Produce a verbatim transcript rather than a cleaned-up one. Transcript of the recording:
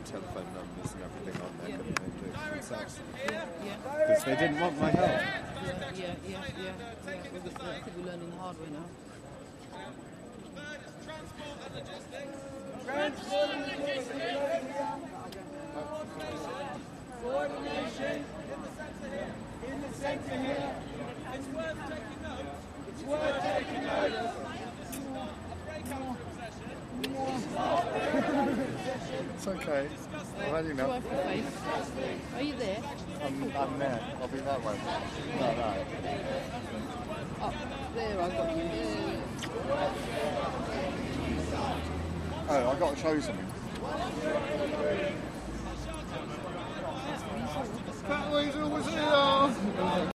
telephone numbers and everything on there, Yeah. couldn't they, do it themselves? Yeah, yeah, Because they didn't want my help. yeah, yeah, yeah, yeah, yeah. We're, go- I think we're learning the hard way now. Coordination in the centre here. It's worth taking note. It's worth taking note. It's okay. I've had Do I enough. have your face? Are you there? I'm, I'm there. I'll be that way. No, no. Oh, there, I got you. Yeah. Oh, I've got to show you something. Cat Weasel was here!